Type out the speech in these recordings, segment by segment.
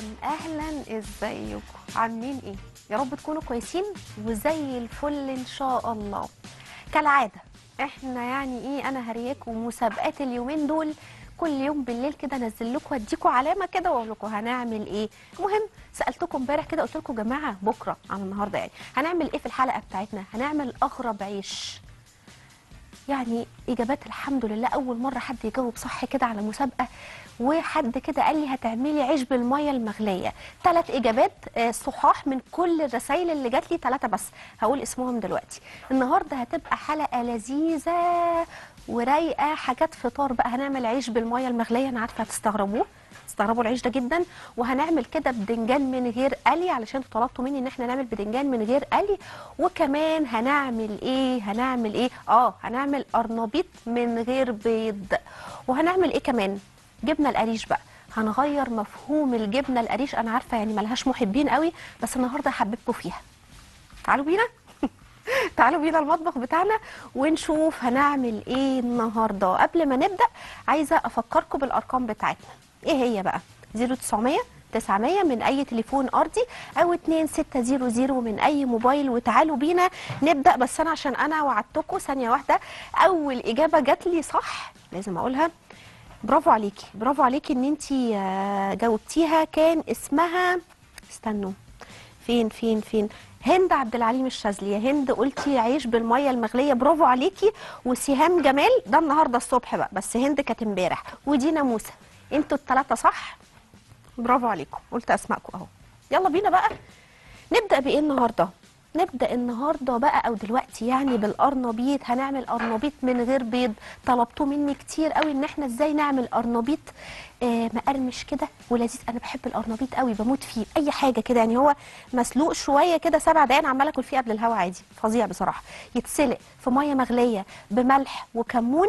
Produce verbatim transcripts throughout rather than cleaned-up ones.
اهلا ازيكم؟ عاملين ايه؟ يا رب تكونوا كويسين وزي الفل ان شاء الله. كالعاده احنا يعني ايه، انا هرياكم مسابقات اليومين دول. كل يوم بالليل كده انزل لكم اديكم علامه كده واقول لكم هنعمل ايه. المهم سالتكم امبارح كده قلت لكم يا جماعه بكره عن النهارده يعني هنعمل ايه في الحلقه بتاعتنا. هنعمل اغرب عيش. يعني اجابات الحمد لله اول مره حد يجاوب صح كده على مسابقه. وحد كده قال لي هتعملي عيش بالميه المغليه. ثلاث اجابات آه، صحاح من كل الرسائل اللي جات لي، ثلاثه بس هقول اسمهم دلوقتي. النهارده هتبقى حلقه لذيذه ورايقه، حاجات فطار بقى. هنعمل عيش بالميه المغليه، انا عارفه هتستغربوه، تستغربوا العيش ده جدا. وهنعمل كده بدنجان من غير قلي، علشان طلبتوا مني ان احنا نعمل بدنجان من غير قلي. وكمان هنعمل ايه هنعمل ايه اه هنعمل قرنبيط من غير بيض. وهنعمل ايه كمان؟ جبنه القريش بقى. هنغير مفهوم الجبنه القريش، انا عارفه يعني ملهاش محبين قوي، بس النهارده هحببكم فيها. تعالوا بينا تعالوا بينا المطبخ بتاعنا ونشوف هنعمل ايه النهارده. قبل ما نبدا عايزه افكركم بالارقام بتاعتنا. ايه هي بقى؟ صفر تسعمية تسعمية من اي تليفون ارضي او اتنين ستة صفر صفر من اي موبايل. وتعالوا بينا نبدا. بس انا عشان انا وعدتكم ثانيه واحده، اول اجابه جات لي صح لازم اقولها. برافو عليكي، برافو عليكي ان انتي جاوبتيها. كان اسمها، استنوا، فين فين فين هند عبد العليم الشاذلي. يا هند قلتي عيش بالميه المغليه، برافو عليكي. وسهام جمال ده النهارده الصبح بقى، بس هند كانت امبارح. ودينا موسى، انتوا الثلاثه صح، برافو عليكم. قلت اسمائكم اهو. يلا بينا بقى نبدا. بايه النهارده؟ نبدا النهارده بقى او دلوقتي يعني بالقرنبيط. هنعمل قرنبيط من غير بيض. طلبتوا مني كتير قوي ان احنا ازاي نعمل قرنبيط آه مقرمش كده ولذيذ. انا بحب القرنبيط قوي، بموت فيه. اي حاجه كده يعني هو مسلوق شويه كده سبع دقايق، انا عماله اكل فيه قبل الهوا عادي، فظيع بصراحه. يتسلق في ميه مغليه بملح وكمون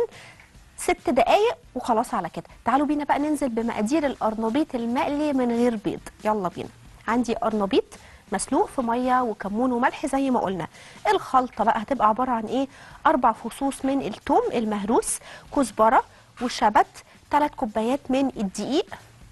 ست دقايق وخلاص على كده. تعالوا بينا بقى ننزل بمقادير القرنبيط المقلي من غير بيض. يلا بينا. عندي قرنبيط مسلوق في ميه وكمون وملح زي ما قلنا. الخلطه بقى هتبقى عباره عن ايه؟ اربع فصوص من الثوم المهروس، كزبره وشبت، ثلاث كوبايات من الدقيق،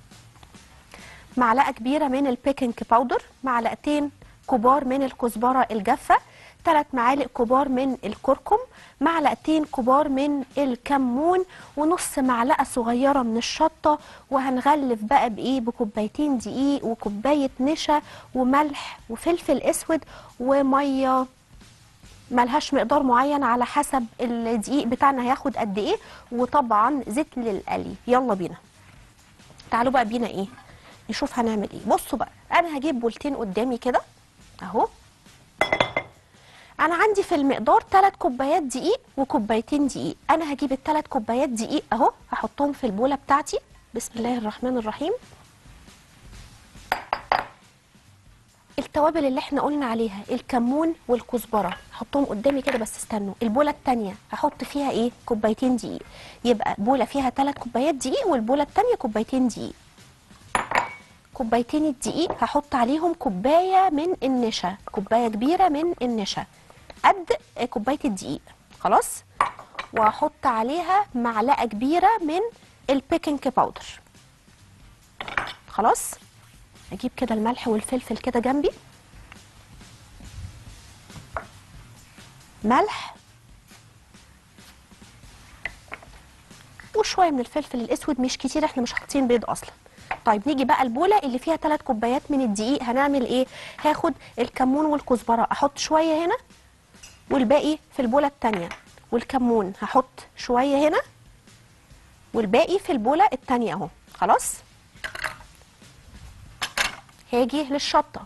معلقه كبيره من البيكنج باودر، معلقتين كبار من الكزبره الجافه، ثلاث معالق كبار من الكركم، معلقتين كبار من الكمون، ونص معلقه صغيره من الشطه. وهنغلف بقى بايه؟ بكوبايتين دقيق وكوبايه نشا وملح وفلفل اسود وميه. ملهاش مقدار معين، على حسب الدقيق بتاعنا هياخد قد ايه. وطبعا زيت للقلي. يلا بينا. تعالوا بقى بينا ايه نشوف هنعمل ايه. بصوا بقى، انا هجيب بولتين قدامي كده اهو. انا عندي في المقدار ثلاث كوبايات دقيق وكوبايتين دقيق. انا هجيب الثلاث كوبايات دقيق اهو، هحطهم في البوله بتاعتي. بسم الله الرحمن الرحيم. التوابل اللي احنا قلنا عليها الكمون والكزبره هحطهم قدامي كده. بس استنوا، البوله الثانيه هحط فيها ايه؟ كوبايتين دقيق. يبقى بوله فيها ثلاث كوبايات دقيق والبوله الثانيه كوبايتين دقيق. كوبايتين الدقيق هحط عليهم كوبايه من النشا، كوبايه كبيره من النشا قد كوبايه الدقيق. خلاص. وهحط عليها معلقه كبيره من البيكنج باودر. خلاص. اجيب كده الملح والفلفل كده جنبي. ملح وشويه من الفلفل الاسود، مش كتير، احنا مش حاطين بيض اصلا. طيب نيجي بقى البوله اللي فيها ثلاث كوبايات من الدقيق. هنعمل ايه؟ هاخد الكمون والكزبره احط شويه هنا والباقي في البوله الثانيه، والكمون هحط شويه هنا والباقي في البوله الثانيه اهو. خلاص. هاجي للشطه،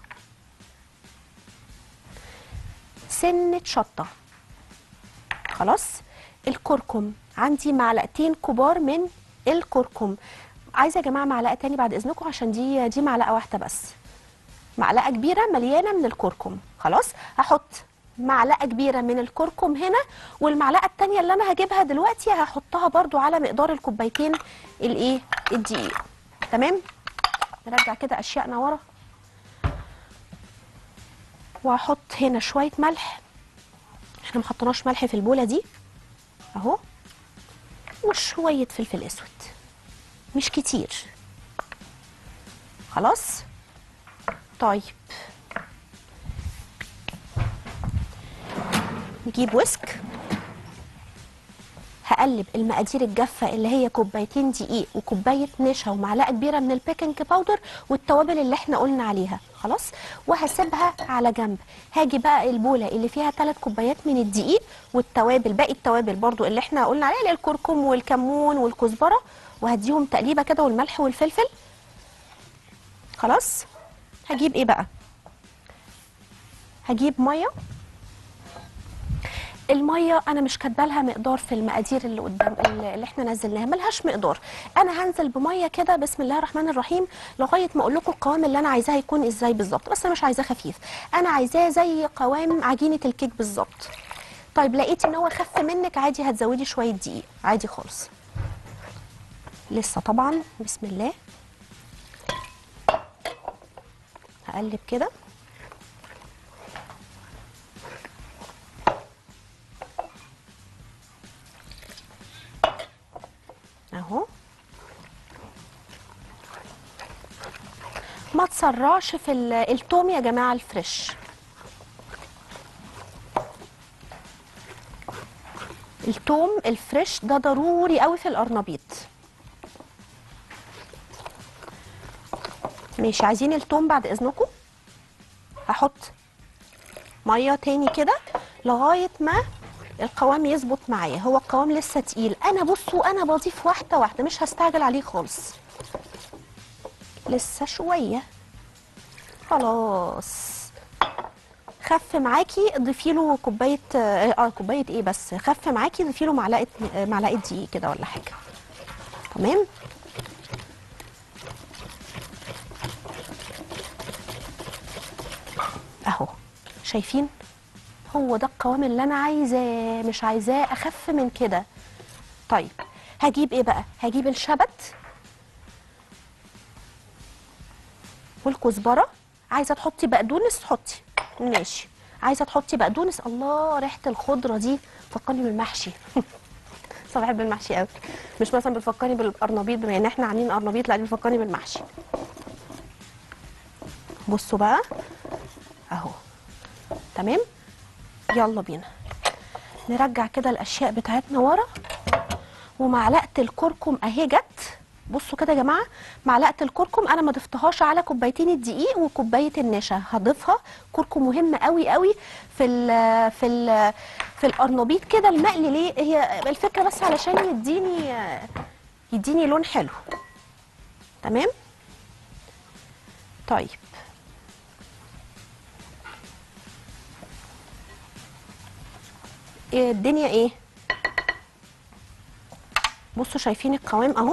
سنه شطه. خلاص. الكركم عندي معلقتين كبار من الكركم. عايزه يا جماعه معلقه تاني بعد اذنكم، عشان دي دي معلقه واحده بس. معلقه كبيره مليانه من الكركم. خلاص. هحط معلقه كبيره من الكركم هنا، والمعلقه التانيه اللي انا هجيبها دلوقتي هحطها برضو على مقدار الكوبايتين الايه؟ الدقيق. تمام. نرجع كده اشيائنا ورا. وهحط هنا شويه ملح، احنا ما حطيناش ملح في البوله دي اهو. وشويه فلفل اسود، مش كتير. خلاص. طيب نجيب ويسك، هقلب المقادير الجافه اللي هي كوبايتين دقيق وكوبايه نشا ومعلقه كبيره من البيكنج باودر والتوابل اللي احنا قلنا عليها خلاص، وهسيبها على جنب. هاجي بقى البوله اللي فيها ثلاث كوبايات من الدقيق والتوابل، باقي التوابل برضو اللي احنا قلنا عليها اللي هي الكركم والكمون والكزبره، وهديهم تقليبه كده والملح والفلفل خلاص. هجيب ايه بقى؟ هجيب ميه. الميه انا مش كاتبه لها مقدار في المقادير اللي قدام اللي احنا نزلناها، ملهاش مقدار. انا هنزل بميه كده بسم الله الرحمن الرحيم لغايه ما اقول لكم القوام اللي انا عايزاه يكون ازاي بالظبط، بس انا مش عايزاه خفيف، انا عايزاه زي قوام عجينه الكيك بالظبط. طيب لقيتي ان هو خف منك عادي هتزودي شويه دقيق عادي خالص. لسه طبعا بسم الله. هقلب كده اهو. ما تسرعش في التوم يا جماعه الفريش، التوم الفريش ده ضروري قوي في القرنبيط. ماشي، عايزين التوم بعد اذنكم. هحط ميه تاني كده لغايه ما القوام يظبط معايا، هو القوام لسه تقيل. انا بصوا انا بضيف واحده واحده مش هستعجل عليه خالص، لسه شويه خلاص. خف معاكي ضيفي له كوبايه اه كوبايه ايه بس، خف معاكي ضيفي له معلقه معلقه دقيق كده ولا حاجه. تمام. اهو شايفين هو ده القوام اللي انا عايزاه، مش عايزاه اخف من كده. طيب هجيب ايه بقى؟ هجيب الشبت والكزبره. عايزه تحطي بقدونس حطي ماشي، عايزه تحطي بقدونس الله ريحه الخضره دي فكرني بالمحشي. صراحه بحب المحشي قوي، مش مثلا بتفكرني بالقرنبيط بما ان احنا عاملين قرنبيط، لا دي بتفكرني بالمحشي. بصوا بقى اهو تمام. يلا بينا نرجع كده الاشياء بتاعتنا ورا، ومعلقه الكركم اهي جت. بصوا كده يا جماعه، معلقه الكركم انا ما ضفتهاش على كوبايتين الدقيق وكوبايه النشا، هضيفها. كركم مهم قوي قوي في ال في ال في القرنبيط كده المقلي. ليه؟ هي الفكره بس علشان يديني يديني لون حلو. تمام. طيب إيه الدنيا ايه؟ بصوا شايفين القوام اهو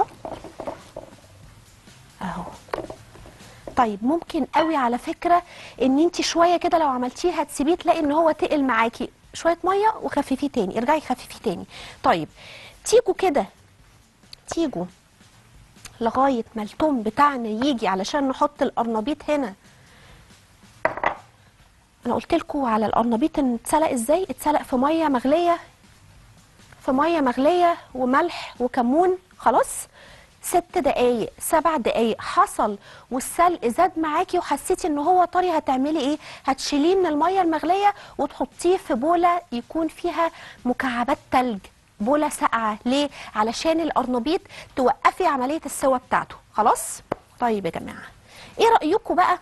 اهو. طيب ممكن قوي على فكره ان انت شويه كده لو عملتيه هتسيبيه تلاقي ان هو تقل معاكي، شويه ميه وخففيه تاني، ارجعي خففيه تاني. طيب تيجوا كده تيجوا لغايه ما التوم بتاعنا يجي علشان نحط القرنبيط هنا. انا قلت لكم على القرنبيط ان اتسلق ازاي، اتسلق في ميه مغليه، في ميه مغليه وملح وكمون خلاص. ست دقايق سبع دقايق حصل والسلق زاد معاكي وحسيتي ان هو طري، هتعملي ايه؟ هتشيليه من الميه المغليه وتحطيه في بوله يكون فيها مكعبات تلج، بوله ساقعه. ليه؟ علشان القرنبيط توقفي عمليه السوى بتاعته خلاص. طيب يا جماعه ايه رايكم بقى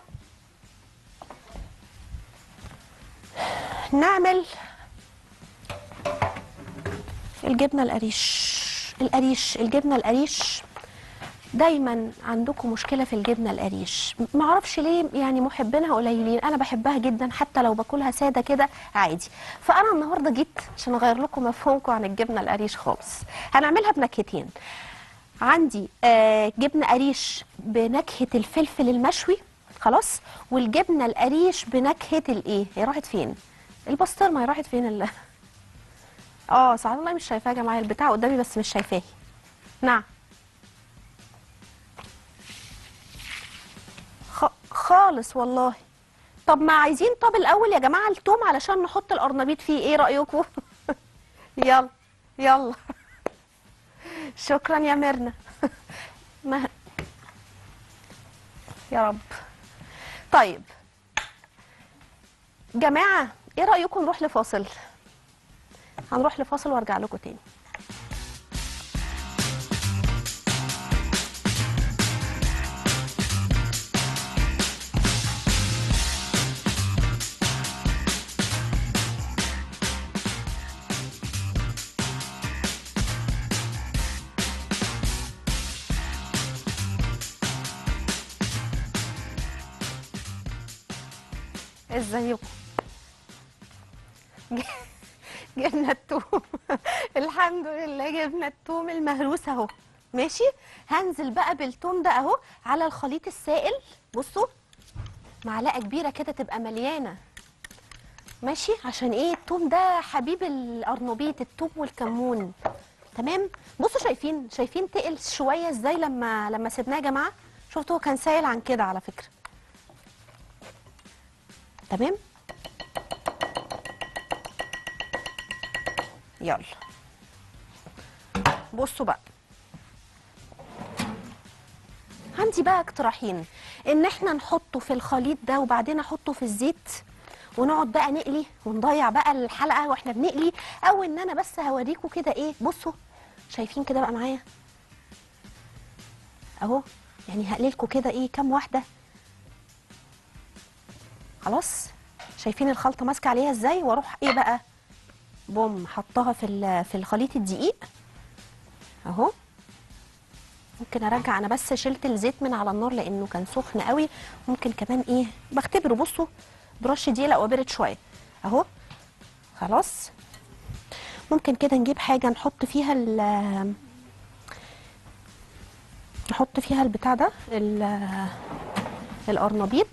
نعمل الجبنه القريش؟ القريش الجبنه القريش دايما عندكم مشكله في الجبنه القريش، معرفش ليه، يعني محبينها قليلين. انا بحبها جدا حتى لو باكلها ساده كده عادي. فانا النهارده جيت عشان اغير لكم مفهومكم عن الجبنه القريش خالص. هنعملها بنكهتين. عندي آه جبنه قريش بنكهه الفلفل المشوي خلاص، والجبنه القريش بنكهه الايه؟ هي راحت فين؟ البسطرمه. هي راحت فين ال اه سعاد الله مش شايفاها يا جماعه، البتاع قدامي بس مش شايفاهي. نعم خ... خالص والله. طب ما عايزين طب الاول يا جماعه التوم علشان نحط القرنبيط فيه، ايه رايكم؟ يلا يلا. شكرا يا ميرنا. ما... يا رب. طيب جماعه ايه رايكم نروح لفاصل؟ هنروح لفاصل وارجع لكم تاني. ازيكم؟ جبنا التوم. الحمد لله جبنا التوم المهروس اهو. ماشي، هنزل بقى بالتوم ده اهو على الخليط السائل. بصوا معلقه كبيره كده تبقى مليانه. ماشي، عشان ايه؟ التوم ده حبيب القرنبيط، التوم والكمون. تمام. بصوا شايفين شايفين تقل شويه ازاي لما لما سيبناه يا جماعه؟ شفتوا هو كان سائل عن كده على فكره. تمام. يلا بصوا بقى، عندي بقى اقتراحين، ان احنا نحطه في الخليط ده وبعدين احطه في الزيت ونقعد بقى نقلي ونضيع بقى الحلقه واحنا بنقلي، او ان انا بس هوريكم كده ايه. بصوا شايفين كده بقى معايا اهو، يعني هقللكوا كده ايه كام واحده. خلاص شايفين الخلطه ماسكه عليها ازاي، واروح ايه بقى بوم حطها في في الخليط الدقيق اهو. ممكن ارجع، انا بس شلت الزيت من على النار لانه كان سخن قوي. ممكن كمان ايه بختبره، بصوا برش دقيق لو برد شويه اهو. خلاص ممكن كده نجيب حاجه نحط فيها ال نحط فيها البتاع ده القرنبيط.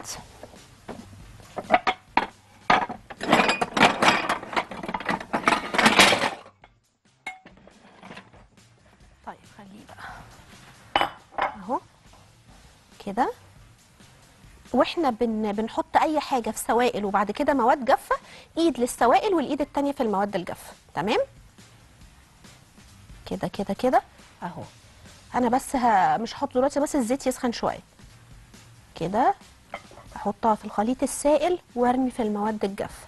طيب خليه بقى اهو كده. واحنا بن بنحط اي حاجه في سوائل وبعد كده مواد جافه، ايد للسوائل والايد التانيه في المواد الجافه. تمام كده كده كده اهو. انا بس ه... مش هحط دلوقتي، بس الزيت يسخن شويه كده. احطها في الخليط السائل وارمي في المواد الجافه.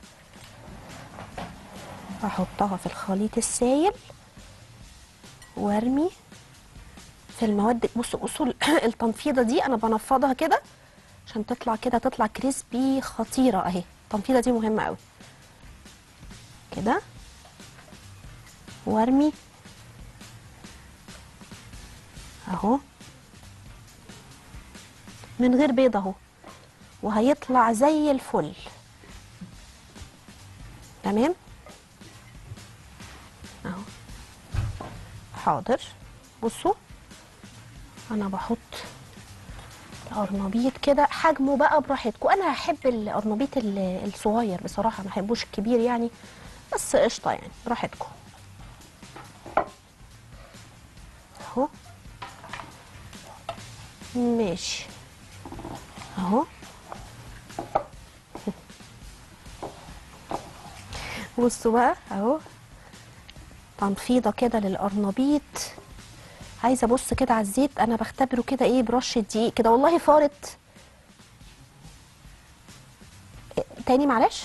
احطها في الخليط السائل وارمي في المواد. بصوا بصوا التنفيضه دي انا بنفضها كده عشان تطلع كده، تطلع كريسبي خطيره اهي. التنفيضه دي مهمه قوي كده. وارمي اهو من غير بيض اهو، وهيطلع زي الفل. تمام اهو. حاضر. بصوا انا بحط القرنبيط كده حجمه بقى براحتكم. انا هحب القرنبيط الصغير بصراحه، ما بحبوش الكبير يعني، بس قشطه يعني براحتكم اهو. ماشي اهو. بصوا بقى اهو تنفيضه كده للقرنبيط. عايزه ابص كده على الزيت، انا بختبره كده ايه برشه دقيق كده. والله فارت تاني معلش.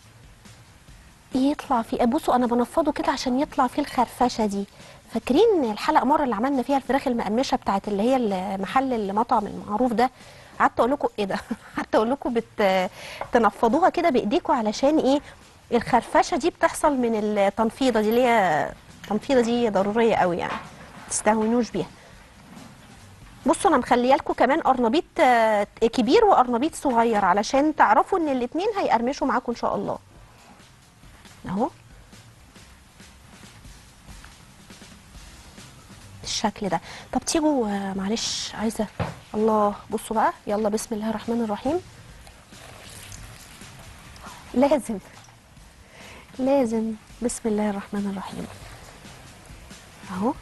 يطلع فيه، بصوا انا بنفضه كده عشان يطلع فيه الخرفشه دي. فاكرين الحلقه مره اللي عملنا فيها الفراخ المقرمشه بتاعت اللي هي المحل المطعم المعروف ده؟ قعدت اقول لكم ايه ده قعدت اقول لكم بت تنفضوها كده بايديكم علشان ايه الخرفشه دي بتحصل من التنفيضه دي، اللي هي التنفيضه دي ضروريه قوي يعني، ما تستهونوش بيها. بصوا انا مخليه لكم كمان قرنبيط كبير وقرنبيط صغير علشان تعرفوا ان الاثنين هيقرمشوا معاكم ان شاء الله اهو الشكل ده. طب تيجوا معلش عايزه الله. بصوا بقى يلا بسم الله الرحمن الرحيم. لازم لازم بسم الله الرحمن الرحيم اهو.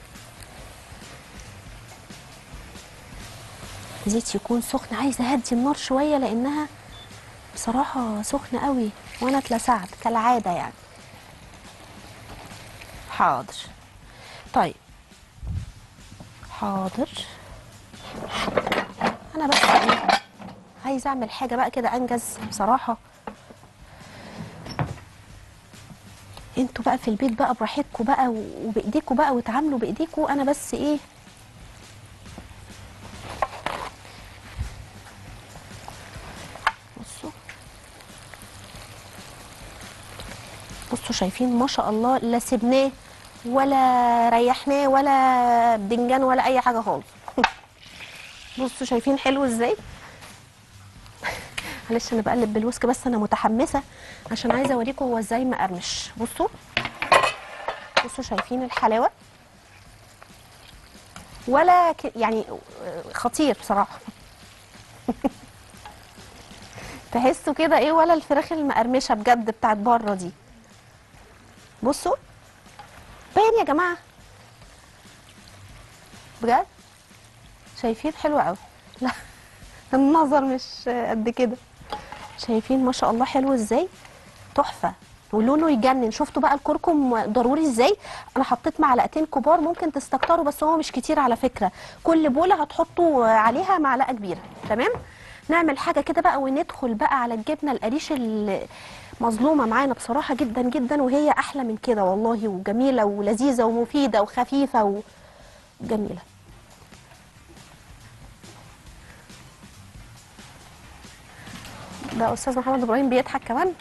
زيت يكون سخن، عايزه اهدي النار شويه لانها بصراحه سخنه قوي وانا اتلسعت كالعاده يعني. حاضر. طيب حاضر. انا بس ايه عايزه اعمل حاجه بقى كده انجز بصراحه. انتوا بقى في البيت بقى براحتكم بقى وبايديكم بقى وتعاملوا بايديكم، انا بس ايه بصوا بصوا شايفين ما شاء الله، لا سبناه ولا ريحناه ولا بدنجان ولا اي حاجه خالص. بصوا شايفين حلو ازاي. معلش انا بقلب بالوسك بس انا متحمسه عشان عايزه اوريكم هو ازاي مقرمش. بصوا بصوا شايفين الحلاوه ولا ك... يعني خطير بصراحه. تحسوا كده ايه، ولا الفراخ المقرمشه بجد بتاعت بره دي. بصوا باين يا جماعه بجد، شايفين حلو قوي. لا النظر مش قد كده. شايفين ما شاء الله حلو ازاي، تحفه ولونه يجنن. شفتوا بقى الكركم ضروري ازاي. انا حطيت معلقتين كبار، ممكن تستكتروا بس هو مش كتير على فكره. كل بوله هتحطوا عليها معلقه كبيره. تمام. نعمل حاجه كده بقى وندخل بقى على الجبنه القريش المظلومه معانا بصراحه جدا جدا، وهي احلى من كده والله، وجميله ولذيذه ومفيده وخفيفه وجميله. ده استاذ محمد ابراهيم بيضحك كمان.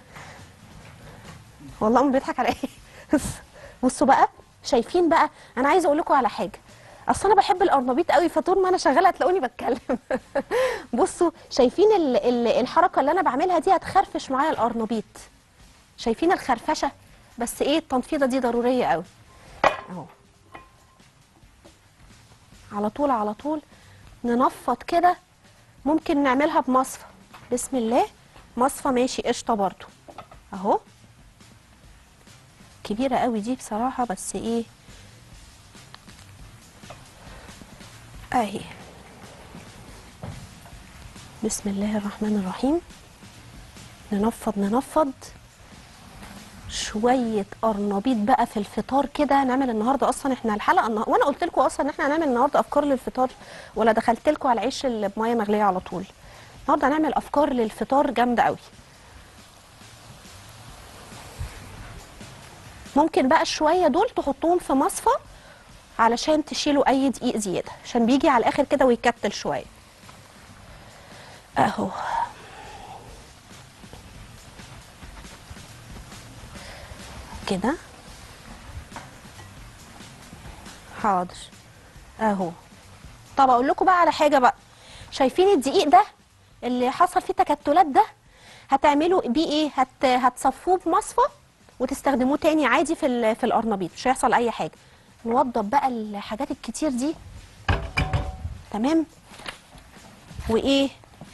والله ما بيضحك على ايه. بصوا بقى شايفين بقى، انا عايزه اقول لكم على حاجه، اصل انا بحب القرنبيط قوي فطول ما انا شغاله هتلاقوني بتكلم. بصوا شايفين ال ال الحركه اللي انا بعملها دي هتخرفش معايا القرنبيط. شايفين الخرفشه، بس ايه التنفيضه دي ضروريه قوي اهو. على طول على طول ننفض كده. ممكن نعملها بمصفى، بسم الله. مصفى ماشي قشطه برضو اهو. كبيره قوي دي بصراحه بس ايه اهي. بسم الله الرحمن الرحيم. ننفض ننفض شويه قرنبيط بقى في الفطار كده. نعمل النهارده اصلا احنا الحلقه النهارده، وانا قلت لكم اصلا ان احنا هنعمل النهارده افكار للفطار، ولا دخلت لكم على العيش اللي بميه مغليه على طول. النهارده هنعمل افكار للفطار جامده قوي. ممكن بقى الشويه دول تحطوهم في مصفى علشان تشيلوا اي دقيق زياده، عشان بيجي على الاخر كده ويكتل شويه اهو. كده حاضر اهو. طب اقول لكم بقى على حاجه بقى، شايفين الدقيق ده اللي حصل فيه تكتلات ده، هتعملوا بيه ايه؟ هت هتصفوه بمصفى وتستخدموه تاني عادي في في القرنبيط، مش هيحصل اي حاجه. نوضب بقى الحاجات الكتير دي. تمام. وايه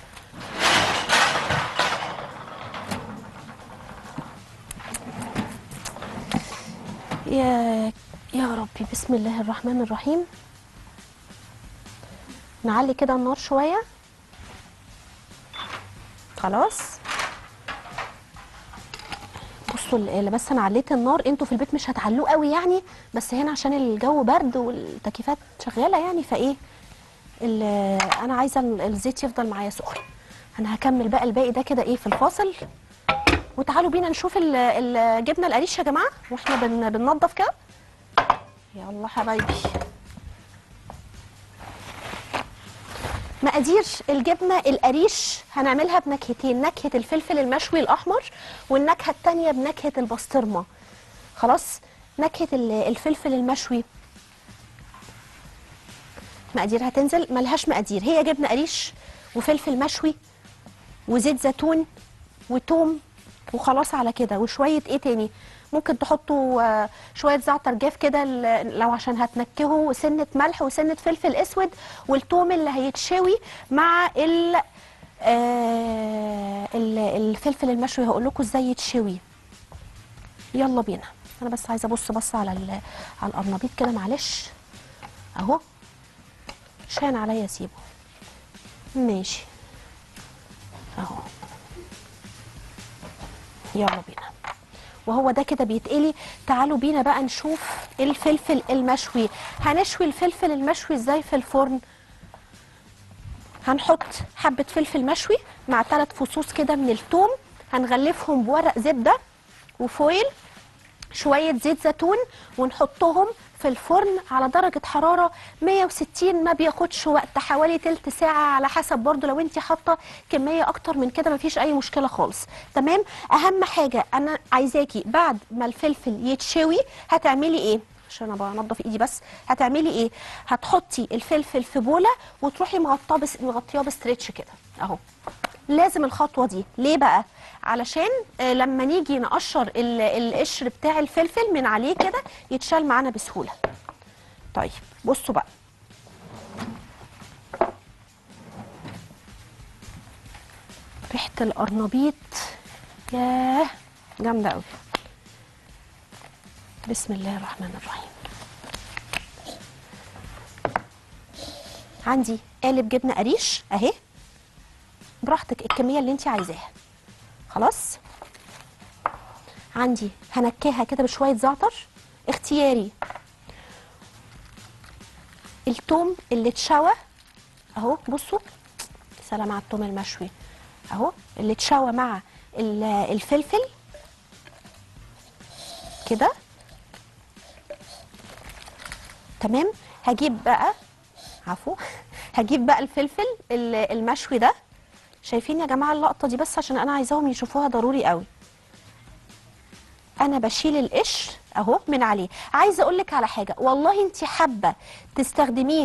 يا يا ربي، بسم الله الرحمن الرحيم. نعلي كده النار شويه خلاص. بصوا اللي بس انا عليت النار، انتوا في البيت مش هتعلوه قوي يعني، بس هنا عشان الجو برد والتكييفات شغاله يعني، فايه انا عايزه الزيت يفضل معايا سخن. انا هكمل بقى الباقي ده كده ايه في الفاصل. وتعالوا بينا نشوف الجبنه القريش يا جماعه واحنا بن بننضف كده. يلا حبايبي. مقادير الجبنه القريش هنعملها بنكهتين، نكهه الفلفل المشوي الاحمر والنكهه الثانيه بنكهه البسطرمه. خلاص. نكهه الفلفل المشوي مقادير هتنزل، ملهاش مقادير، هي جبنه قريش وفلفل مشوي وزيت زيتون وتوم وخلاص على كده. وشويه ايه تاني، ممكن تحطوا شويه زعتر جاف كده لو عشان هتنكهوا، وسنه ملح وسنه فلفل اسود، والثوم اللي هيتشوي مع ال آه الفلفل المشوي. هقول لكم ازاي يتشوي. يلا بينا. انا بس عايزه ابص بص على على القرنبيط كده معلش اهو. شان عليا اسيبه ماشي اهو. يلا بينا. وهو ده كده بيتقلي. تعالوا بينا بقى نشوف الفلفل المشوي. هنشوي الفلفل المشوي ازاي في الفرن. هنحط حبة فلفل مشوي مع ثلاث فصوص كده من الثوم، هنغلفهم بورق زبدة وفويل شويه زيت زيتون ونحطهم في الفرن على درجه حراره مية وستين، ما بياخدش وقت، حوالي تلت ساعه على حسب برضو، لو انت حاطه كميه اكتر من كده مفيش اي مشكله خالص. تمام. اهم حاجه انا عايزاكي بعد ما الفلفل يتشوي هتعملي ايه؟ عشان انا بنضف ايدي بس. هتعملي ايه؟ هتحطي الفلفل في بوله وتروحي مغطاه بس مغطياه بستريتش كده اهو. لازم الخطوه دي ليه بقى؟ علشان آه لما نيجي نقشر ال- القشر بتاع الفلفل من عليه كده يتشال معانا بسهوله. طيب بصوا بقى، ريحه القرنبيط ياه جامده قوي. بسم الله الرحمن الرحيم. عندي قالب جبنه قريش اهي، براحتك الكميه اللي انت عايزاها. خلاص. عندي هنكاها كده بشويه زعتر اختياري. التوم اللي اتشوى اهو، بصوا سلام على التوم المشوي اهو اللي اتشوى مع ال- الفلفل كده. تمام. هجيب بقى عفوا هجيب بقى الفلفل ال- المشوي ده. شايفين يا جماعه اللقطه دي؟ بس عشان انا عايزاهم يشوفوها ضروري قوي. انا بشيل القشر اهو من عليه. عايزه اقول لك على حاجه، والله انت حابه تستخدميه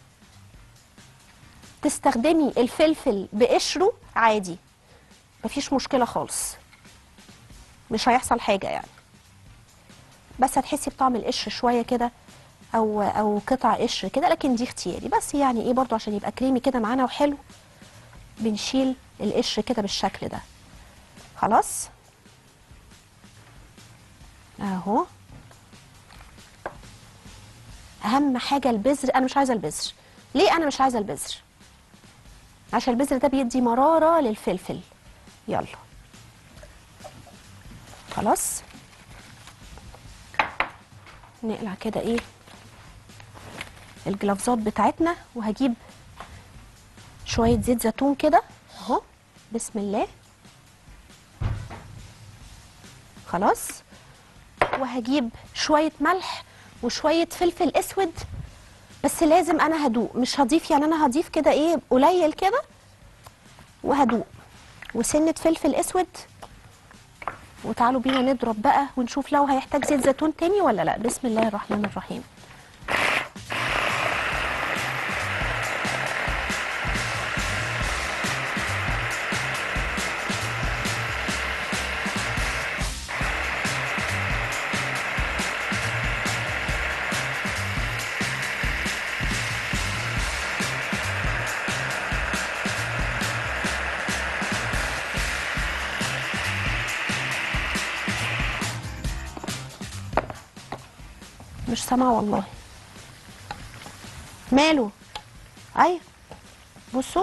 تستخدمي الفلفل بقشره عادي، مفيش مشكله خالص، مش هيحصل حاجه يعني، بس هتحسي بطعم القشر شويه كده او او قطع قشر كده، لكن دي اختياري. بس يعني ايه برضو عشان يبقى كريمي كده معانا وحلو، بنشيل القشر كده بالشكل ده. خلاص اهو. اهم حاجه البذر. انا مش عايزه البذر. ليه انا مش عايزه البذر؟ عشان البذر ده بيدي مراره للفلفل. يلا خلاص. نقلع كده ايه الجلافزات بتاعتنا، وهجيب شويه زيت زيتون كده اهو. بسم الله. خلاص. وهجيب شويه ملح وشويه فلفل اسود، بس لازم انا هدوق مش هضيف، يعني انا هضيف كده ايه قليل كده وهدوق، وسنه فلفل اسود. وتعالوا بينا نضرب بقى ونشوف لو هيحتاج زيت زيتون تاني ولا لا. بسم الله الرحمن الرحيم. مش سامعه والله. ماله؟ ايوه بصوا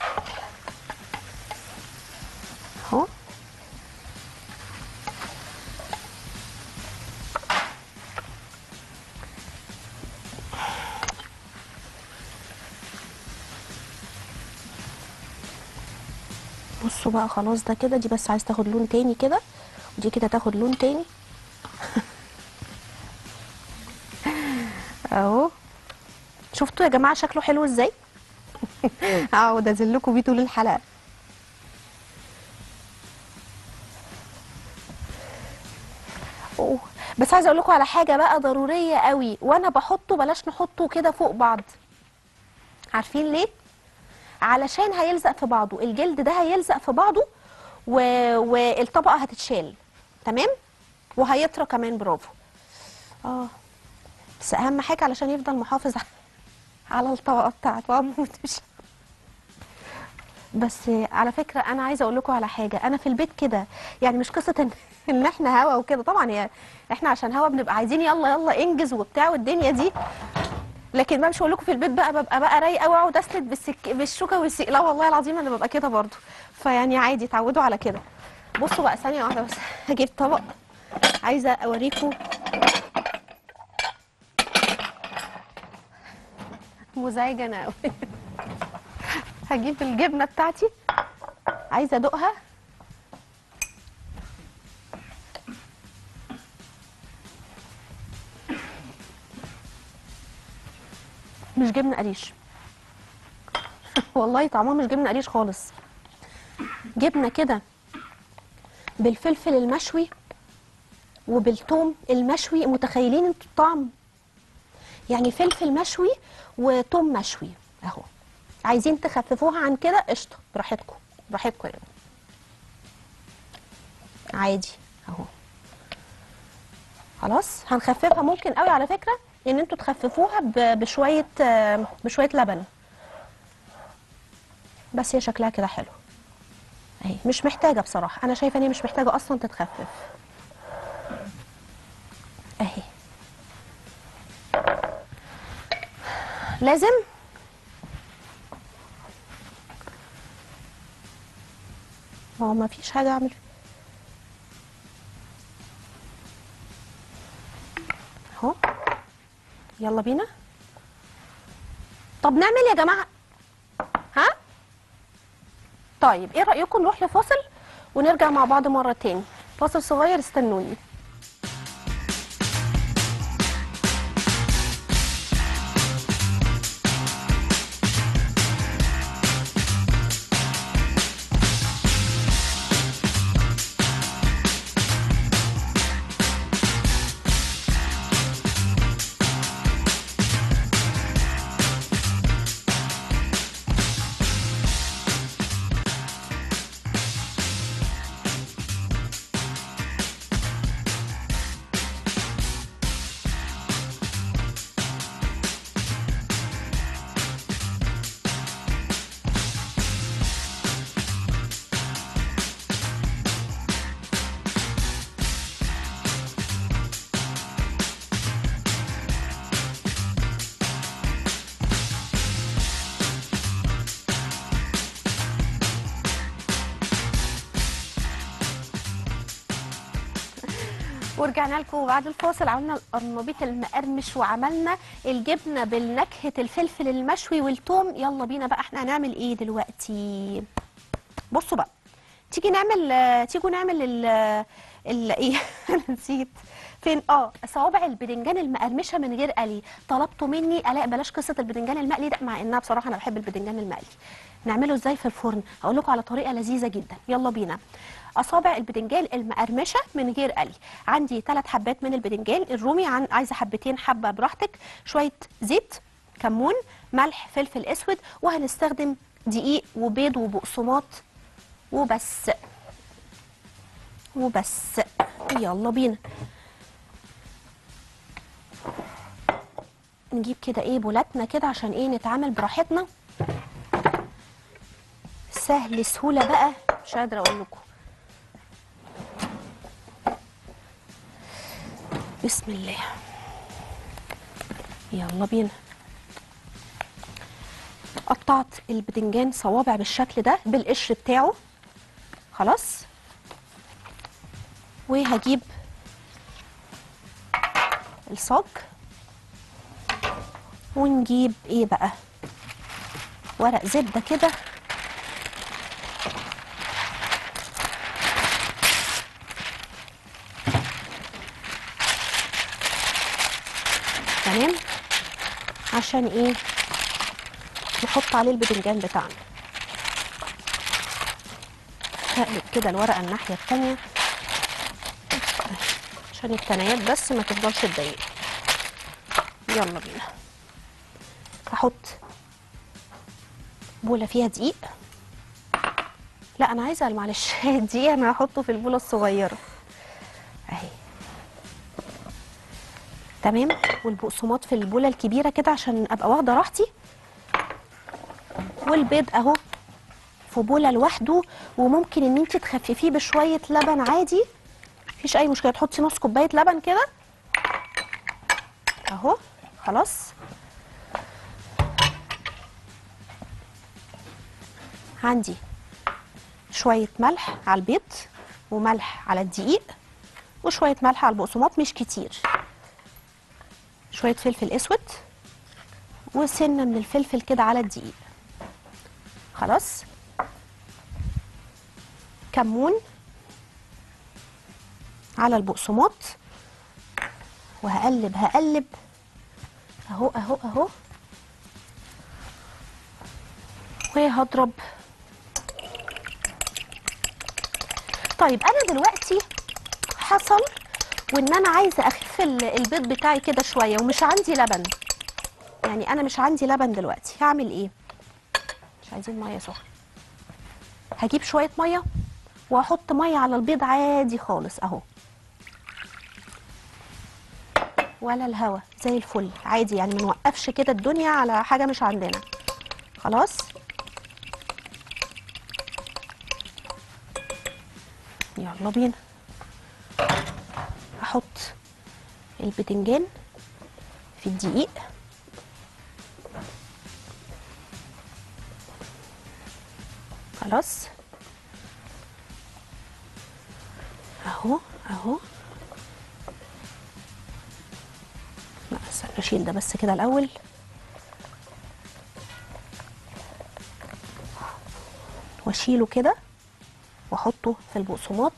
اهو. بصوا بقى خلاص ده كده، دي بس عايز تاخد لون تاني كده، ودي كده تاخد لون تاني اهو. شفتوا يا جماعه شكله حلو ازاي؟ اقعد اذلكوا بيه طول الحلقه. أوه. بس عايزه اقول لكم على حاجه بقى ضروريه قوي، وانا بحطه بلاش نحطه كده فوق بعض. عارفين ليه؟ علشان هيلزق في بعضه، الجلد ده هيلزق في بعضه و... والطبقه هتتشال. تمام. وهيطرى كمان. برافو. اه بس اهم حاجه علشان يفضل محافظ على الطبقه بتاعته. اموت مش بس على فكره انا عايزه اقول لكم على حاجه، انا في البيت كده يعني مش قصه ان ان احنا هوا وكده، طبعا هي احنا عشان هوا بنبقى عايزين يلا يلا انجز وبتاع والدنيا دي، لكن ما مش هقول لكم في البيت بقى ببقى بقى رايقه واقعد اسند بالسك بالشوكه والسك، لا والله العظيم انا ببقى كده برضو، فيعني عادي اتعودوا على كده. بصوا بقى ثانيه واحده بس هجيب طبق، عايزه اوريكم مزعجه انا قوي. هجيب الجبنه بتاعتي عايزه ادوقها. مش جبنه قريش. والله طعمها مش جبنه قريش خالص. جبنه كده بالفلفل المشوي وبالثوم المشوي. متخيلين انتوا الطعم؟ يعني فلفل مشوي وثوم مشوي اهو. عايزين تخففوها عن كده قشطه، براحتكم براحتكم يعني، عادي اهو. خلاص هنخففها. ممكن قوي على فكره ان انتوا تخففوها بشويه بشويه لبن، بس هي شكلها كده حلو اهي. مش محتاجه بصراحه، انا شايفه ان هي مش محتاجه اصلا تتخفف اهي. لازم هو ما فيش حاجه اعمل اهو. يلا بينا. طب نعمل يا جماعه، ها؟ طيب ايه رايكم نروح لفاصل ونرجع مع بعض مره تاني؟ فاصل صغير، استنوني. ورجعنا لكم بعد الفاصل. عملنا القرنبيط المقرمش وعملنا الجبنه بالنكهه الفلفل المشوي والثوم. يلا بينا بقى، احنا هنعمل ايه دلوقتي؟ بصوا بقى، تيجي نعمل تيجوا نعمل ال ال ايه انا نسيت فين. اه صوابع البدنجان المقرمشه من غير قلي. طلبتوا مني الاء بلاش قصه البدنجان المقلي ده، مع انها بصراحه انا بحب البدنجان المقلي. نعمله ازاي في الفرن؟ هقول لكم على طريقه لذيذه جدا. يلا بينا. اصابع البدنجان المقرمشه من غير قلي. عندي ثلاث حبات من البدنجان الرومي، عن عايزه حبتين حبه براحتك. شويه زيت، كمون، ملح، فلفل اسود، وهنستخدم دقيق وبيض وبقسماط وبس وبس. يلا بينا نجيب كده ايه بولاتنا كده عشان ايه نتعامل براحتنا. سهل سهوله بقى مش قادره اقول لكم. بسم الله. يلا بينا. قطعت البدنجان صوابع بالشكل ده بالقشر بتاعه. خلاص. وهجيب الصاج ونجيب ايه بقى، ورق زبده كده تمام، عشان ايه نحط عليه البدنجان بتاعنا. هقلب كده الورقه الناحيه التانيه عشان التنايات بس ما تفضلش تضايق. يلا بينا. هحط بوله فيها دقيق. لا انا عايزه معلش الدقيق انا هحطه في البوله الصغيره اهي. تمام. والبقسماط في البوله الكبيره كده عشان ابقى واخده راحتي. والبيض اهو في بوله لوحده، وممكن ان انت تخففيه بشويه لبن عادي، مفيش اي مشكله. تحطي نص كوبايه لبن كده اهو. خلاص. عندي شويه ملح على البيض وملح على الدقيق وشويه ملح على البقسماط مش كتير. شويه فلفل اسود وسنه من الفلفل كده على الدقيق. خلاص. كمون على البقسماط. وهقلب هقلب اهو اهو اهو وهضرب. طيب انا دلوقتي حصل وان انا عايزه اخف البيض بتاعي كده شويه ومش عندي لبن، يعني انا مش عندي لبن دلوقتي، هعمل ايه؟ مش عايزين ميه سخنه، هجيب شويه ميه واحط ميه على البيض عادي خالص اهو، ولا الهوا، زي الفل عادي، يعني ما نوقفش كده الدنيا على حاجه مش عندنا. خلاص يلا بينا. احط البتنجان في الدقيق، خلاص اهو اهو. لا استنى اشيل ده بس كده الاول. واشيله كده واحطه في البقسماط.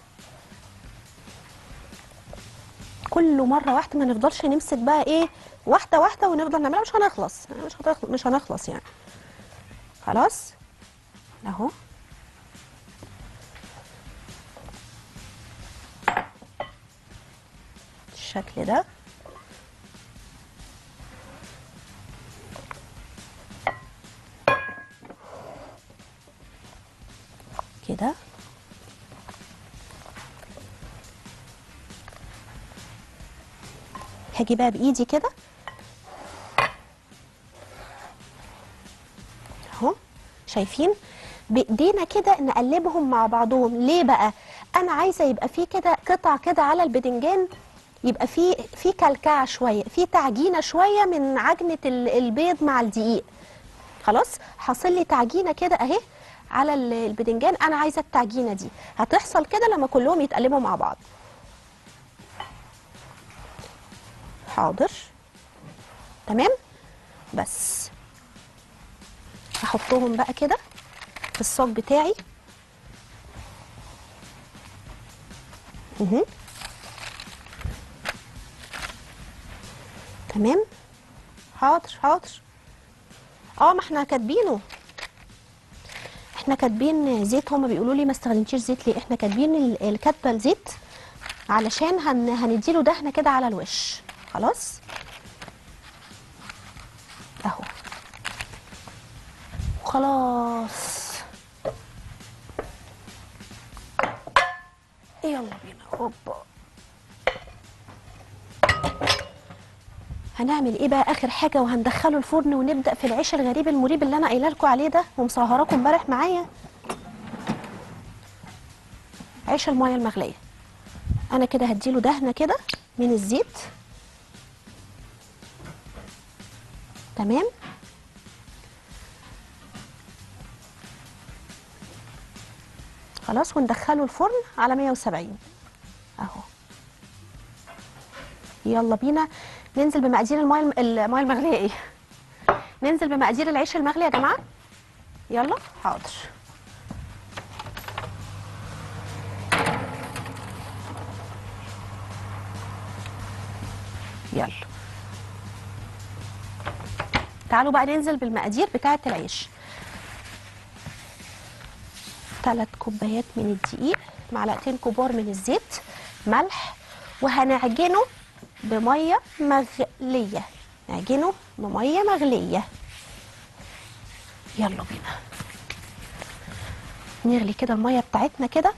كله مره واحده، ما نفضلش نمسك بقى ايه واحده واحده ونفضل نعملها، مش هنخلص مش هنخلص مش هنخلص يعني. خلاص اهو. الشكل ده كده. هاجي بقى بايدي كده اهو، شايفين؟ بايدينا كده نقلبهم مع بعضهم. ليه بقى؟ انا عايزه يبقى في كده قطع كده على البدنجان، يبقى في في كلكعه شويه، في تعجينه شويه من عجنه البيض مع الدقيق. خلاص حاصل لي تعجينه كده اهي على البدنجان، انا عايزه التعجينه دي هتحصل كده لما كلهم يتقلبوا مع بعض. حاضر تمام. بس هحطهم بقى كده في الصاج بتاعي اهو. تمام. حاضر حاضر. اه ما احنا كاتبينه، احنا كاتبين زيت. هما بيقولوا لي ما استخدمتيش زيت ليه؟ احنا كاتبين الكاتبه الزيت علشان هن هنديله دهنه كده على الوش. خلاص اهو خلاص. يلا بينا. هوبا. هنعمل ايه بقى اخر حاجه وهندخله الفرن ونبدا في العيش الغريب المريب اللي انا قايله لكم عليه ده ومسهراكم امبارح معايا. عيش الميه المغليه. انا كده هديله دهنه كده من الزيت. تمام. خلاص وندخله الفرن على مية وسبعين اهو. يلا بينا ننزل بمقادير الميه الميه المغليه ايه ننزل بمقادير العيش المغلي يا جماعه. يلا حاضر. يلا تعالوا بقى ننزل بالمقادير بتاعه العيش. ثلاث كوبايات من الدقيق، معلقتين كبار من الزيت، ملح، وهنعجنه بميه مغليه. نعجنه بميه مغليه. يلا بينا نغلي كده الميه بتاعتنا كده.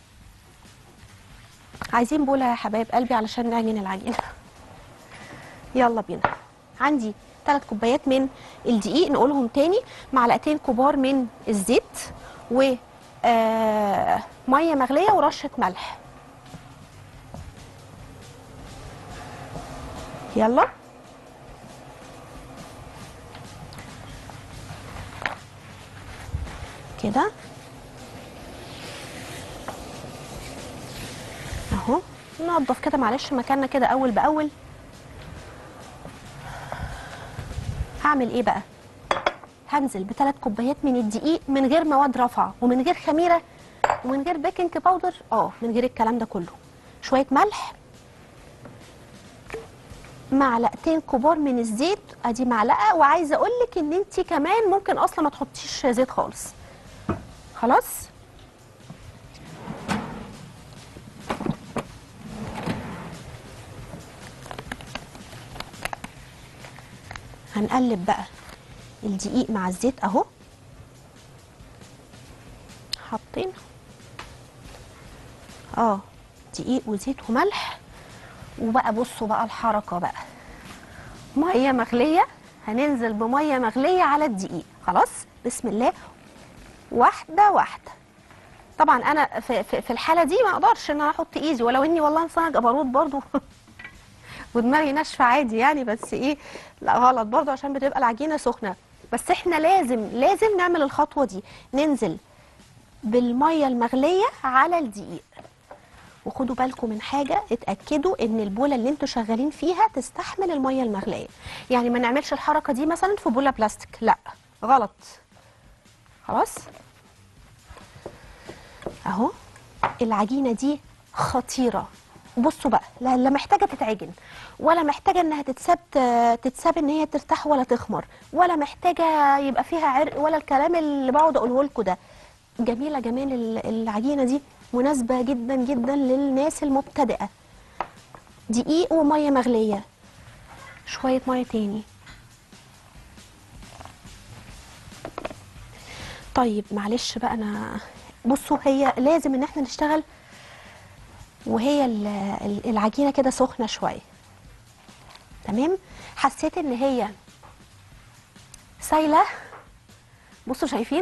عايزين بوله يا حبايب قلبي علشان نعجن العجينه. يلا بينا. عندي ثلاث كوبايات من الدقيق، نقولهم تاني: معلقتين كبار من الزيت، و آه ميه مغليه ورشه ملح. يلا كده اهو. ننضف كده معلش مكاننا كده اول باول. هعمل ايه بقى؟ هنزل بثلاث كوبايات من الدقيق من غير مواد رافعه ومن غير خميره ومن غير بيكنج باودر، اه من غير الكلام ده كله. شويه ملح معلقتين كبار من الزيت، ادي معلقه. وعايزه اقول لك ان انت كمان ممكن اصلا ما تحطيش زيت خالص. خلاص. هنقلب بقى الدقيق مع الزيت اهو، حاطين اه دقيق وزيت وملح. وبقى بصوا بقى الحركه بقى، ميه مغليه، هننزل بميه مغليه على الدقيق. خلاص بسم الله، واحده واحده. طبعا انا في, في, في الحاله دي ما اقدرش ان انا احط ايدي، ولو اني والله انسانه جبروت برضو ودماغي ناشفه عادي يعني، بس ايه لا غلط برضو عشان بتبقى العجينه سخنه. بس احنا لازم لازم نعمل الخطوه دي، ننزل بالميه المغليه على الدقيق. وخدوا بالكم من حاجه، اتاكدوا ان البوله اللي انتوا شغالين فيها تستحمل الميه المغليه. يعني ما نعملش الحركه دي مثلا في بوله بلاستيك، لا غلط. خلاص اهو العجينه دي خطيره. بصوا بقى، لا لا محتاجه تتعجن، ولا محتاجه انها تتساب تتساب ان هي ترتاح ولا تخمر، ولا محتاجه يبقى فيها عرق ولا الكلام اللي بقعد اقوله لكم ده. جميله جمال العجينه دي، مناسبه جدا جدا للناس المبتدئه. دقيق وميه مغليه، شويه ميه تاني. طيب معلش بقى، انا بصوا هي لازم ان احنا نشتغل وهي العجينه كده سخنه شويه. تمام. حسيت ان هي سايله، بصوا شايفين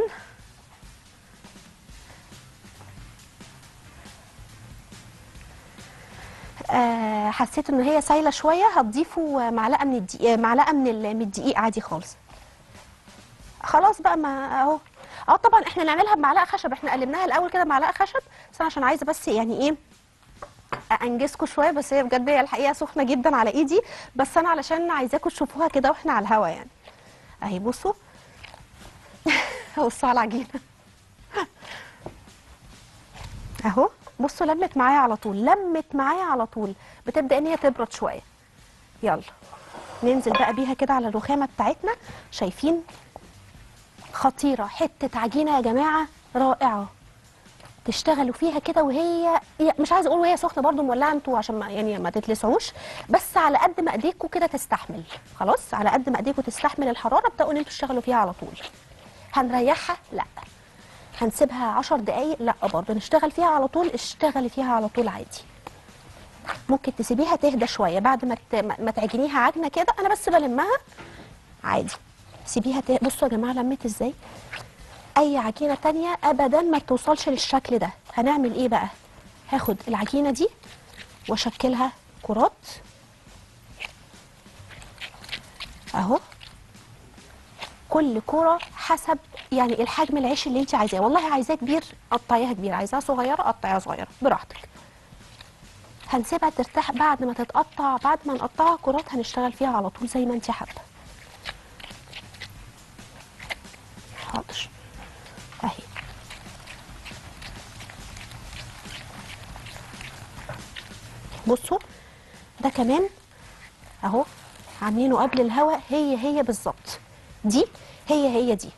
آه حسيت ان هي سايله شويه، هتضيفوا معلقه من الدقيق، معلقه من الدقيق عادي خالص. خلاص بقى ما اهو. اه طبعا احنا نعملها بمعلقه خشب، احنا قلبناها الاول كده بمعلقه خشب، بس انا عشان عايزه بس يعني ايه انجزكم شويه. بس هي بجد هي الحقيقه سخنه جدا على ايدي، بس انا علشان عايزاكم تشوفوها كده واحنا على الهوا يعني. اهي بصوا بصوا على العجينه اهو. بصوا لمت معايا على طول، لمت معايا على طول، بتبدا ان هي تبرد شويه. يلا ننزل بقى بيها كده على الرخامه بتاعتنا. شايفين خطيره، حته عجينه يا جماعه رائعه. تشتغلوا فيها كده وهي مش عايزه اقول وهي سخنه برده مولعه انتوا عشان ما يعني ما تتلسعوش، بس على قد ما ايديكم كده تستحمل. خلاص على قد ما ايديكم تستحمل الحراره ابداوا ان انتوا تشتغلوا فيها على طول. هنريحها؟ لا. هنسيبها عشر دقايق؟ لا برضه. نشتغل فيها على طول؟ اشتغلي فيها على طول عادي. ممكن تسيبيها تهدى شويه بعد ما ما تعجنيها عجنه كده، انا بس بلمها عادي. سيبيها ته... بصوا يا جماعه لمت ازاي. اي عجينه تانية ابدا ما توصلش للشكل ده. هنعمل ايه بقى؟ هاخد العجينه دي واشكلها كرات اهو، كل كرة حسب يعني الحجم العيش اللي انت عايزاه. والله عايزاه كبير قطعيها كبير، عايزاها صغيره قطعيها صغيره براحتك. هنسيبها ترتاح بعد ما تتقطع، بعد ما نقطعها كرات هنشتغل فيها على طول زي ما انت حابه. حاضر اهي. بصوا ده كمان اهو عاملينه قبل الهوا، هي هي بالظبط. دي هي هي دي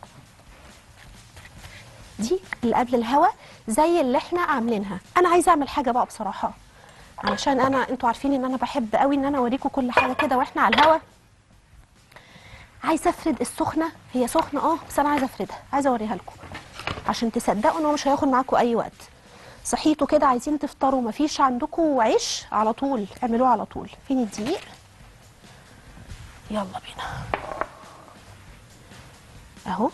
دي اللي قبل الهوا زي اللي احنا عاملينها. انا عايزه اعمل حاجه بقى بصراحه، علشان انا انتوا عارفين ان انا بحب قوي ان انا اوريكم كل حاجه كده واحنا على الهوا. عايزه افرد السخنه، هي سخنه اه بس انا عايزه افردها، عايزه اوريها لكم عشان تصدقوا ان هو مش هياخد معاكم اي وقت. صحيتوا كده عايزين تفطروا مفيش عندكم عيش، على طول اعملوه على طول. فين الدقيق؟ يلا بينا اهو.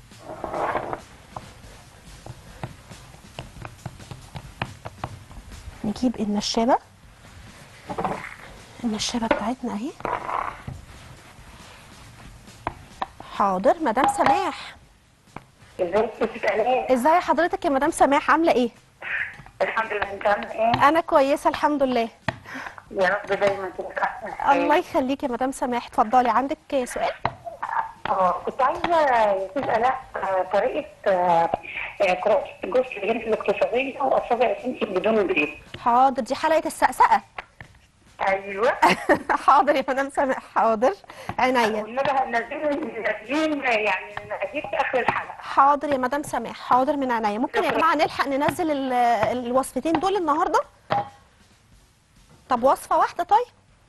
نجيب النشابه، النشابه بتاعتنا اهي. حاضر مدام سماح. ازيك يا ست الاء؟ ازاي حضرتك يا مدام سماح، عامله ايه؟ الحمد لله، انت عامله ايه؟ انا كويسه الحمد لله. يا رب دايما تبقى احسن حال. الله يخليكي يا مدام سماح، اتفضلي عندك سؤال؟ اه كنت عايزه يا ست الاء طريقه قراءه جزء الهند الاقتصاديه واصابع سمسم بدون بيض. حاضر، دي حلقه السقسقه. ايوه. حاضر يا مدام سماح، حاضر عينيا. والنبي هنزلهم نازلين يعني نجيب في اخر الحلقه. حاضر يا مدام سماح، حاضر من عينيا. ممكن يا جماعه نلحق ننزل ال- الوصفتين دول النهارده؟ طب وصفه واحده طيب؟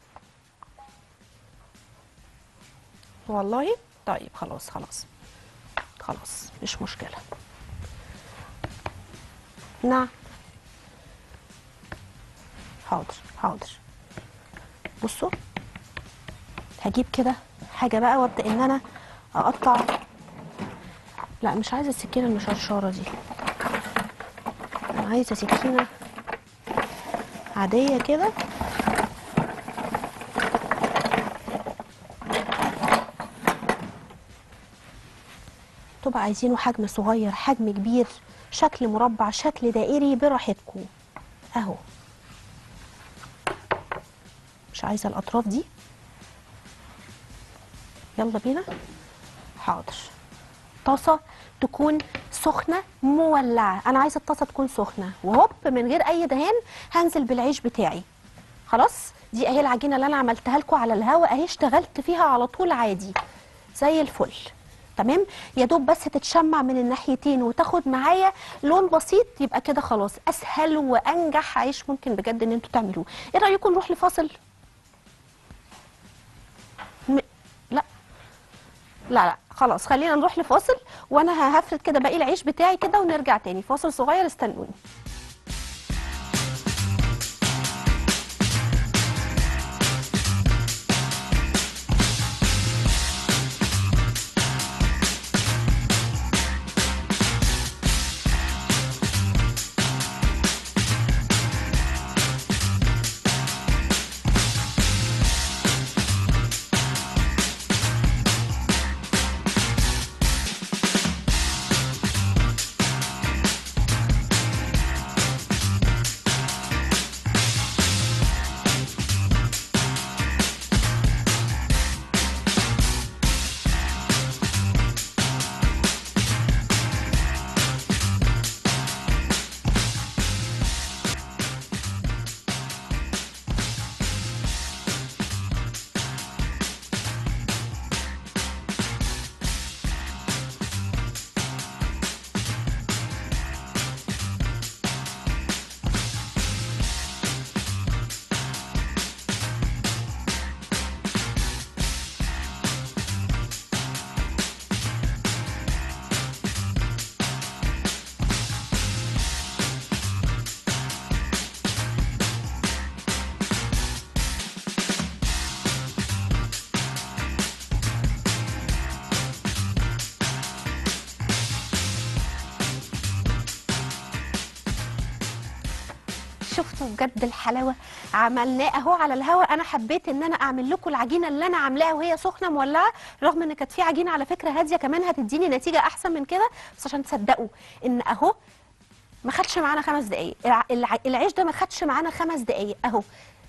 والله طيب خلاص خلاص خلاص مش مشكله. نعم حاضر حاضر. بصوا هجيب كده حاجه بقى وابدا ان انا اقطع. لا مش عايزه السكينه المشرشره دي، انا عايزه سكينه عاديه كده. تبقى عايزينه حجم صغير، حجم كبير، شكل مربع، شكل دائري، براحتكم اهو. مش عايزه الاطراف دي. يلا بينا. حاضر. طاسه تكون سخنه مولعه، انا عايزه الطاسه تكون سخنه، وهوب من غير اي دهان هنزل بالعيش بتاعي. خلاص دي اهي العجينه اللي انا عملتها لكم على الهوا اهي، اشتغلت فيها على طول عادي زي الفل. تمام، يا دوب بس تتشمع من الناحيتين وتاخد معايا لون بسيط، يبقى كده خلاص اسهل وانجح عيش ممكن بجد ان انتوا تعملوه. ايه رايكم نروح لفاصل؟ م... لا لا لا خلاص خلينا نروح لفاصل، وانا هفرد كده باقي العيش بتاعي كده ونرجع تاني. فاصل صغير، استنوني. شفتوا بجد الحلاوه؟ عملناه اهو على الهوا. انا حبيت ان انا اعمل لكم العجينه اللي انا عاملاها وهي سخنه مولعه، رغم ان كانت في عجينه على فكره هاديه كمان هتديني نتيجه احسن من كده، بس عشان تصدقوا ان اهو ما خدش معانا خمس دقايق. الع- الع- العيش ده ما خدش معانا خمس دقايق اهو.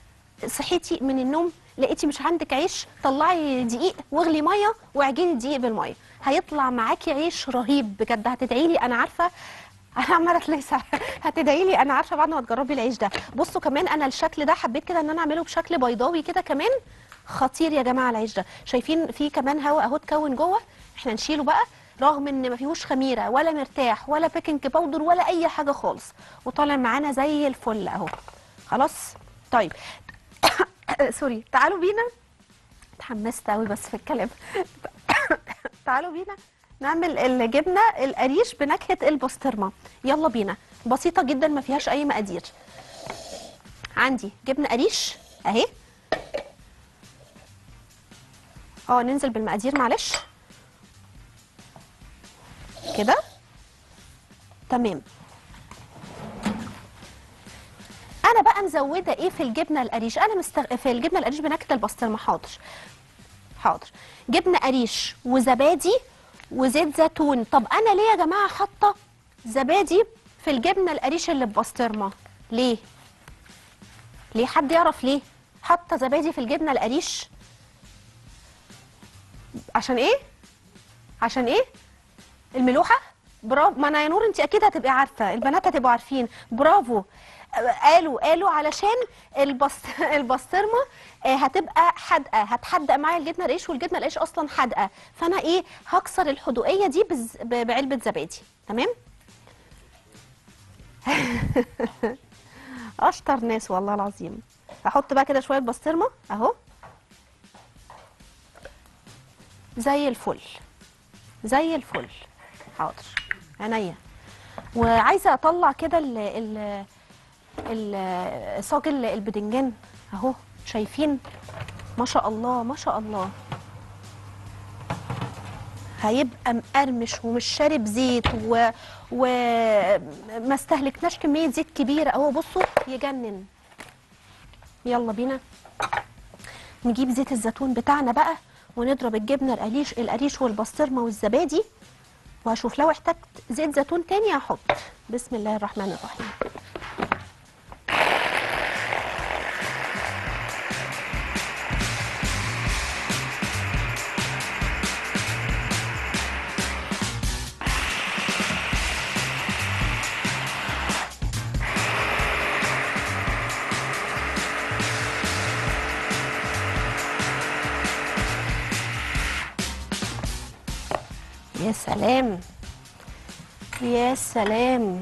صحيتي من النوم لقيتي مش عندك عيش، طلعي دقيق واغلي ميه واعجني الدقيق بالميه، هيطلع معاكي عيش رهيب بجد. هتدعي لي انا عارفه، انا عماله اتلسع. هتدعي لي انا عارفه بعد ما تجربي العيش ده. بصوا كمان انا الشكل ده حبيت كده ان انا اعمله بشكل بيضاوي كده كمان، خطير يا جماعه العيش ده. شايفين فيه كمان هواء اهو اتكون جوه، احنا نشيله بقى رغم ان ما فيهوش خميره ولا مرتاح ولا بيكنج باودر ولا اي حاجه خالص، وطالع معانا زي الفل اهو. خلاص طيب. سوري، تعالوا بينا. اتحمست قوي بس في الكلام. تعالوا بينا نعمل الجبنه القريش بنكهه البسطرمه. يلا بينا، بسيطه جدا ما فيهاش اي مقادير. عندي جبنه قريش اهي. اه ننزل بالمقادير معلش كده. تمام. انا بقى مزوده ايه في الجبنه القريش؟ انا مستغ... في الجبنه القريش بنكهه البسطرمه. حاضر حاضر. جبنه قريش وزبادي وزيت زيتون. طب انا ليه يا جماعه حاطه زبادي في الجبنه القريش اللي ببسطرمه؟ ليه؟ ليه؟ حد يعرف ليه حاطه زبادي في الجبنه القريش؟ عشان ايه؟ عشان ايه؟ الملوحه؟ برافو، ما انا يا نور انت اكيد هتبقي عارفه، البنات هتبقوا عارفين. برافو. قالوا قالوا علشان البس البسطرمه آه، هتبقى حادقه، هتحدق معايا الجبنه القريش، والجبنه القريش اصلا حادقه، فانا ايه هكسر الحدوقيه دي بز- ب- بعلبه زبادي. تمام. اشطر ناس والله العظيم. هحط بقى كده شويه بسطرمه اهو، زي الفل زي الفل. حاضر عينيا. وعايزه اطلع كده ال ال ال- صاج ال- البدنجان اهو، شايفين؟ ما شاء الله ما شاء الله، هيبقى مقرمش ومش شارب زيت و وما استهلكناش كميه زيت كبيره اهو. بصوا يجنن. يلا بينا نجيب زيت الزيتون بتاعنا بقى، ونضرب الجبنه القريش القريش والبسطرمه والزبادي، وهشوف لو احتجت زيت زيتون تاني هحط. بسم الله الرحمن الرحيم. يا سلام يا سلام.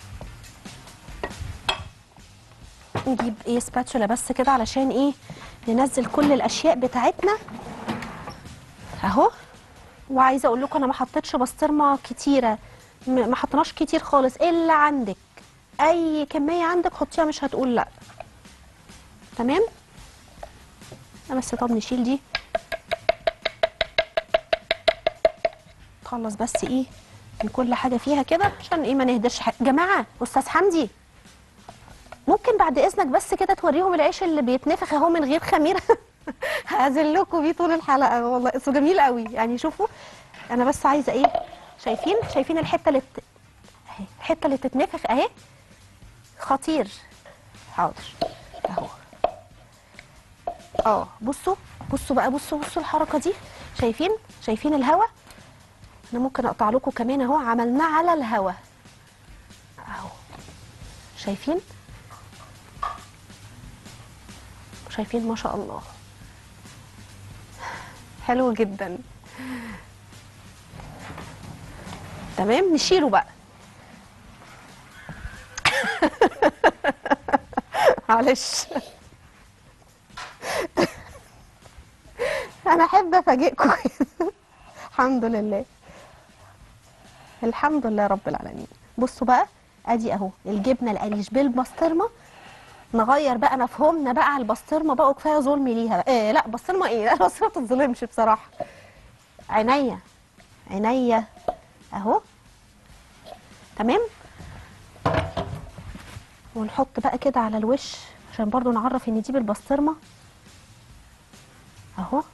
نجيب ايه سباتشولا بس كده علشان ايه ننزل كل الاشياء بتاعتنا اهو. وعايزه اقول لكم انا ما حطيتش بسطرمه كتيره، م- ما حطيناش كتير خالص، الا عندك اي كميه عندك حطيها مش هتقول لا. تمام. بس طب نشيل دي، نخلص بس ايه من كل حاجه فيها كده عشان ايه ما نهدرش حاجه. جماعه استاذ حمدي ممكن بعد اذنك بس كده توريهم العيش اللي بيتنفخ اهو من غير خميره. هذلكوا بيه طول الحلقه والله، اسمه جميل قوي يعني. شوفوا انا بس عايزه ايه، شايفين شايفين الحته اللي بت... اهي الحته اللي بتتنفخ اهي، خطير. حاضر اهو. اه بصوا بصوا بقى، بصوا بصوا الحركه دي، شايفين شايفين الهوا؟ انا ممكن اقطع لكم كمان اهو، عملناه على الهوا اهو، شايفين شايفين ما شاء الله، حلو جدا. تمام نشيله بقى. معلش انا احب افاجئكم. الحمد لله الحمد لله رب العالمين. بصوا بقى ادي اهو الجبنه القريش بالبسطرمه. نغير بقى مفهومنا بقى على البسطرمه بقى، وكفايه ظلم ليها بقى. إيه لا بسطرمه ايه، لا البسطرمه ما تتظلمش بصراحه. عينيا عينيا اهو. تمام. ونحط بقى كده على الوش عشان برضو نعرف ان دي بالبسطرمه اهو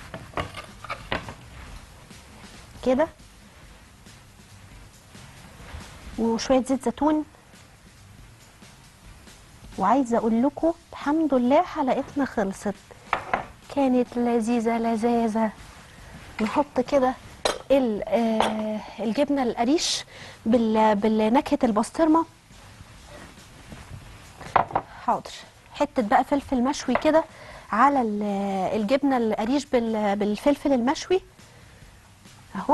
كده، وشويه زيت زيتون. وعايزه اقول لكم الحمد لله حلقتنا خلصت، كانت لذيذه لذاذه. نحط كده ال- آه، الجبنه القريش بال- بالنكهه البسطرمه. حاضر. حته بقى فلفل مشوي كده على ال- الجبنه القريش بال- بالفلفل المشوي اهو.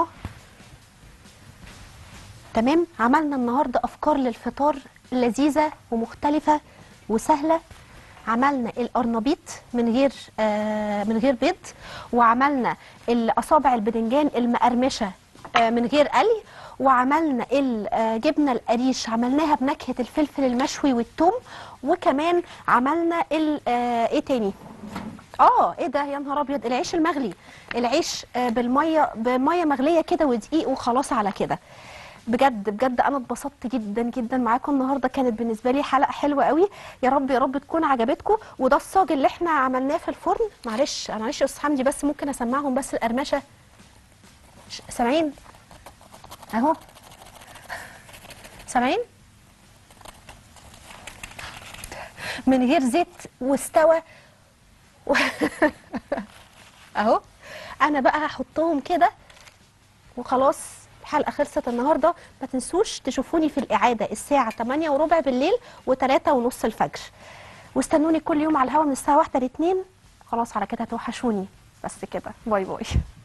تمام. عملنا النهارده افكار للفطار لذيذه ومختلفه وسهله. عملنا القرنبيط من غير آه من غير بيض، وعملنا الاصابع البدنجان المقرمشه آه من غير قلي، وعملنا الجبنه القريش عملناها بنكهه الفلفل المشوي والثوم، وكمان عملنا ال- آه ايه تاني، اه ايه ده يا نهار ابيض، العيش المغلي. العيش آه بالميه بميه مغليه كده ودقيق وخلاص على كده. بجد بجد انا اتبسطت جدا جدا معاكم النهارده، كانت بالنسبه لي حلقه حلوه قوي. يا رب يا رب تكون عجبتكم. وده الصاج اللي احنا عملناه في الفرن. معلش انا معلش يا استاذ حمدي بس ممكن اسمعهم بس القرمشه. ش- سامعين اهو، سامعين من غير زيت واستوى و... اهو. انا بقى هحطهم كده وخلاص. الحلقه خلصت النهارده. ما تنسوش تشوفوني في الاعاده الساعه تمانية وربع بالليل و3 ونص الفجر، واستنوني كل يوم على الهوا من الساعه واحدة ل اتنين. خلاص على كده هتوحشوني، بس كده، باي باي.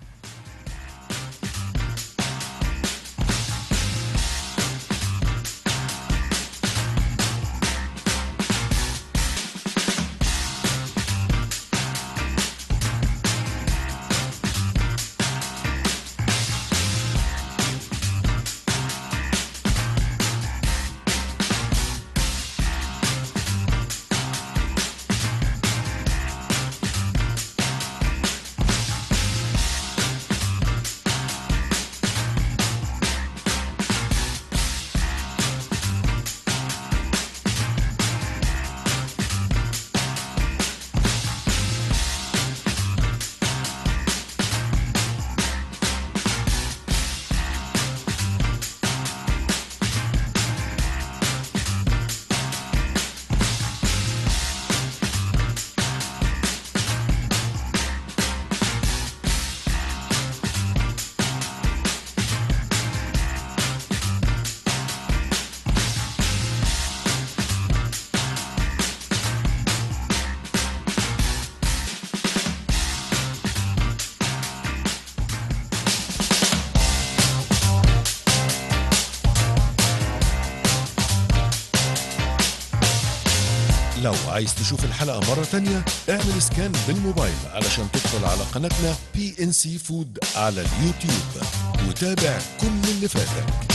لو عايز تشوف الحلقة مرة تانية اعمل سكان بالموبايل علشان تدخل على قناتنا بي ان سي فود على اليوتيوب وتابع كل اللي فاتك.